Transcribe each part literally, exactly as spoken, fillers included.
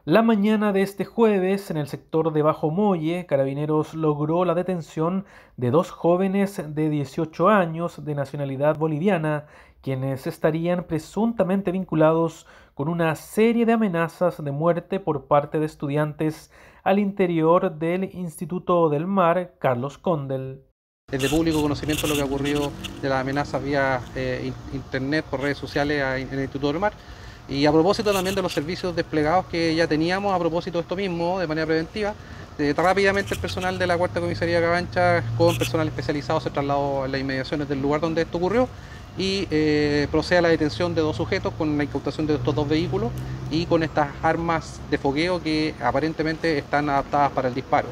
La mañana de este jueves, en el sector de Bajo Molle, Carabineros logró la detención de dos jóvenes de dieciocho años de nacionalidad boliviana, quienes estarían presuntamente vinculados con una serie de amenazas de muerte por parte de estudiantes al interior del Instituto del Mar Carlos Condel. Es de público conocimiento lo que ha ocurrido de las amenazas vía eh, internet, por redes sociales en el Instituto del Mar. Y a propósito también de los servicios desplegados que ya teníamos, a propósito de esto mismo, de manera preventiva, eh, rápidamente el personal de la Cuarta Comisaría de Cabancha con personal especializado se trasladó a las inmediaciones del lugar donde esto ocurrió y eh, procede a la detención de dos sujetos con la incautación de estos dos vehículos y con estas armas de fogueo que aparentemente están adaptadas para el disparo.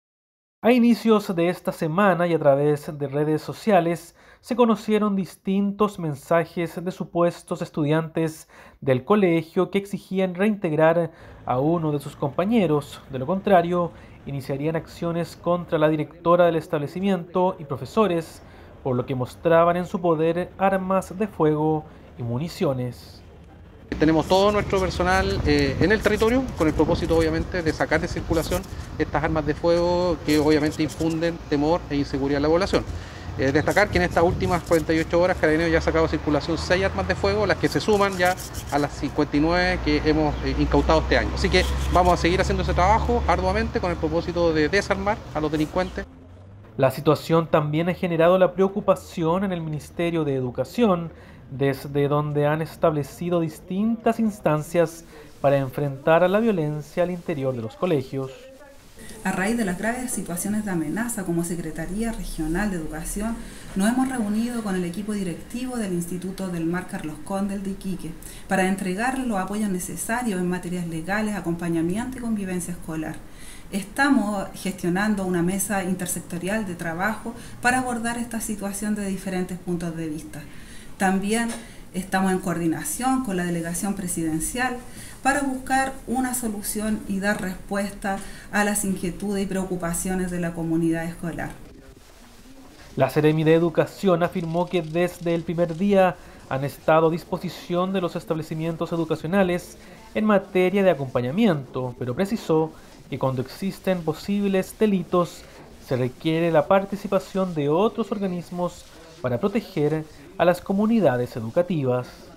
A inicios de esta semana y a través de redes sociales se conocieron distintos mensajes de supuestos estudiantes del colegio que exigían reintegrar a uno de sus compañeros. De lo contrario, iniciarían acciones contra la directora del establecimiento y profesores, por lo que mostraban en su poder armas de fuego y municiones. Tenemos todo nuestro personal eh, en el territorio con el propósito obviamente de sacar de circulación estas armas de fuego que obviamente infunden temor e inseguridad a la población. Eh, destacar que en estas últimas cuarenta y ocho horas Carabineros ya ha sacado de circulación seis armas de fuego, las que se suman ya a las cincuenta y nueve que hemos eh, incautado este año. Así que vamos a seguir haciendo ese trabajo arduamente con el propósito de desarmar a los delincuentes. La situación también ha generado la preocupación en el Ministerio de Educación, desde donde han establecido distintas instancias para enfrentar a la violencia al interior de los colegios. A raíz de las graves situaciones de amenaza, como Secretaría Regional de Educación, nos hemos reunido con el equipo directivo del Instituto del Mar Carlos Condel de Iquique para entregar los apoyos necesarios en materias legales, acompañamiento y convivencia escolar. Estamos gestionando una mesa intersectorial de trabajo para abordar esta situación de diferentes puntos de vista. También estamos en coordinación con la delegación presidencial para buscar una solución y dar respuesta a las inquietudes y preocupaciones de la comunidad escolar. La Seremi de Educación afirmó que desde el primer día han estado a disposición de los establecimientos educacionales en materia de acompañamiento, pero precisó que cuando existen posibles delitos se requiere la participación de otros organismos para proteger a las comunidades educativas.